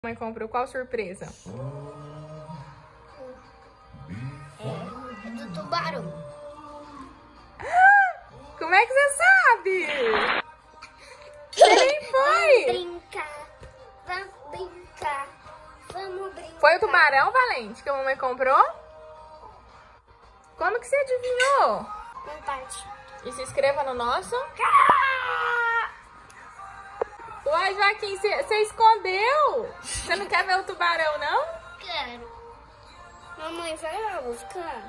Mãe comprou qual surpresa? É do tubarão. Como é que você sabe? Você nem foi! Vamos brincar. Foi o tubarão, Valente, que a mamãe comprou? Como que você adivinhou? Uma parte. E se inscreva no nosso. Uai, Joaquim, você escondeu? Você não quer ver o tubarão, não? Quero. Mamãe, vai lá buscar.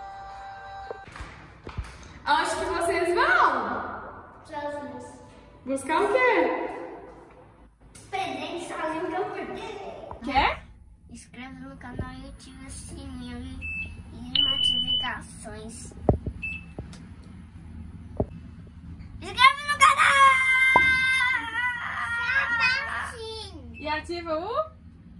Aonde que vocês vão? Buscar o quê? Presente sozinho que eu perdi. Quer? Inscreva no canal e ative o sininho e notificações. Inscreva no canal! E ativa o...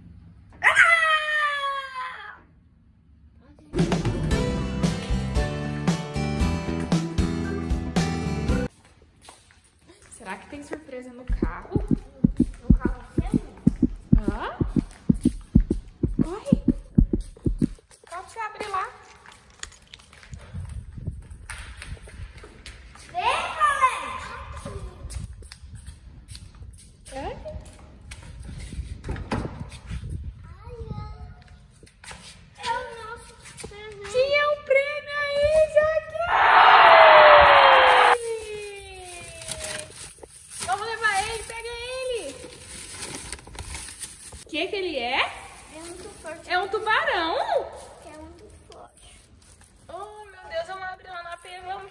Será que tem surpresa no carro? No carro seu? Hã? Corre! Pode se abrir lá. Vem, Valente! É? É o nosso presente. Tinha um prêmio aí, Joaquim! Vamos levar ele, pega ele! O que ele é? É muito forte. É um tubarão? É muito forte. Oh, meu Deus, vamos abrir lá na pia. Vamos.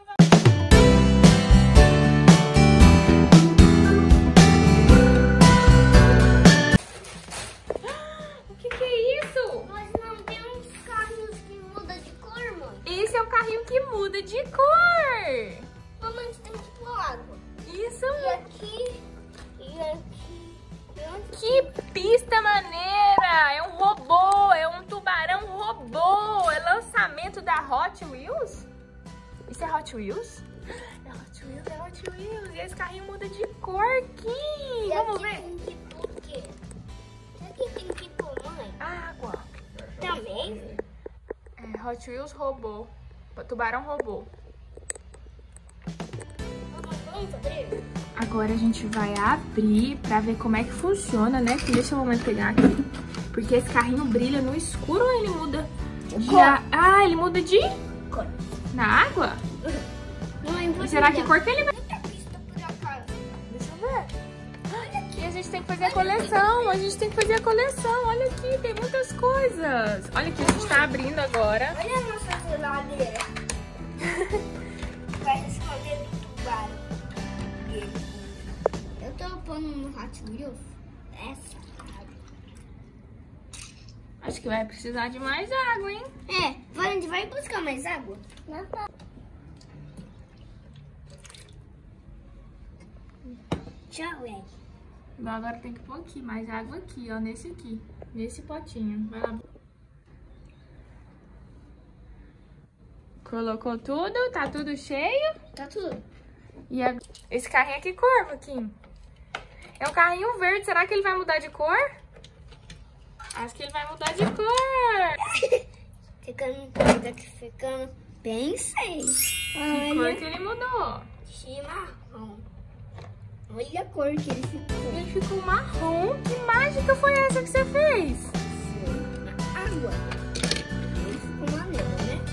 O que é isso? Mas não tem uns carros que mudam de cor, mãe? Esse é o carrinho que muda de cor. Mamãe, tem que pôr água. Isso, E aqui, e aqui, e onde? que pista maneira! É um robô, é um tubarão robô. É lançamento da Hot Wheels? Isso é Hot Wheels? É Hot Wheels, é Hot Wheels. E esse carrinho muda de cor aqui. E Vamos aqui ver. tem que pôr o quê? Aqui tem que pôr, mãe? Água. Também? É Hot Wheels robô. Tubarão robô. Mamãe, vamos abrir? Agora a gente vai abrir pra ver como é que funciona, né? Deixa a mamãe pegar aqui. Porque esse carrinho brilha no escuro ou ele muda de... Ah, ele muda de... Cor. Na água? Mãe, E será que cor que ele vai... muita pista por acaso. Deixa eu ver. Olha aqui, a gente tem que fazer a coleção. A gente tem que fazer a coleção. Olha aqui, tem muitas coisas. Olha aqui, a gente tá abrindo agora. Olha a nossa geladeira. Vai esconder do tubarão. Eu tô pondo no Hot Wheels. Essa água. Acho que vai precisar de mais água, hein? É, a gente vai buscar mais água? Não. Tchau, Ed. Bom, agora tem que pôr aqui, mais água aqui, ó, nesse aqui. Nesse potinho. Vai lá. Colocou tudo? Tá tudo cheio? Tá tudo. E esse carrinho é que cor, Joaquim? É um carrinho verde. Será que ele vai mudar de cor? Acho que ele vai mudar de cor. ficando bem feio. Que cor que ele mudou? Chimarrão. Olha a cor que ele ficou. Ele ficou marrom. Que mágica foi essa que você fez? Água. Ele ficou maneiro, né?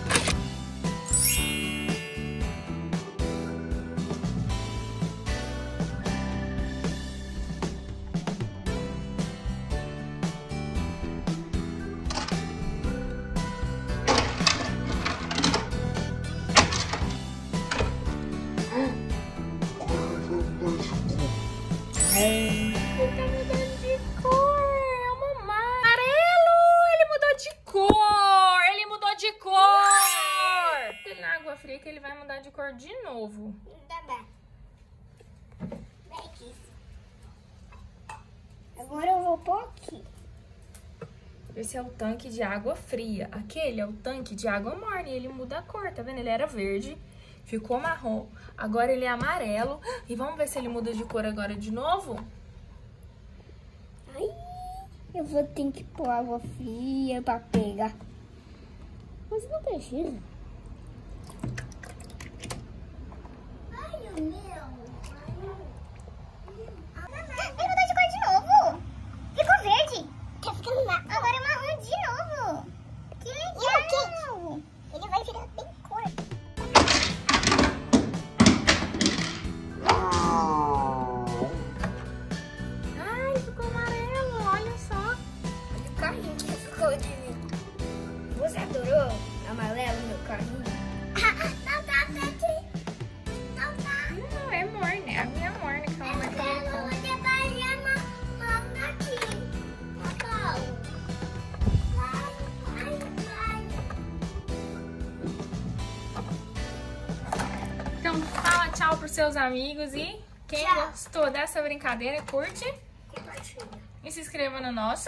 Ele tá mudando de cor. É uma amarelo. Ele mudou de cor. Ele mudou de cor. Tem na água fria que ele vai mudar de cor de novo. Tá bem. Vem aqui. Agora eu vou pôr aqui. Esse é o tanque de água fria. Aquele é o tanque de água morna e ele muda a cor, tá vendo? Ele era verde, ficou marrom, agora ele é amarelo. E vamos ver se ele muda de cor agora de novo? Ai. Eu vou ter que pôr água fria pra pegar. Mas não precisa. Ai, o meu. Ele mudou de cor de novo. Ficou verde. Tá ficando marrom. Agora é marrom de novo. Que legal. Ele vai virar bem cor. Ai, ficou amarelo, olha só. O carrinho que ficou de mim. Você adorou amarelo no meu carrinho? Não tá, Tati. Não tá. Não, é morna, é a minha morna que ela vai querer. Então fala tchau pros seus amigos e quem gostou dessa brincadeira, curte e se inscreva no nosso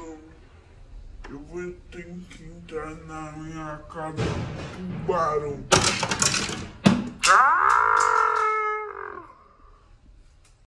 Eu vou ter que entrar na minha casa do tubarão.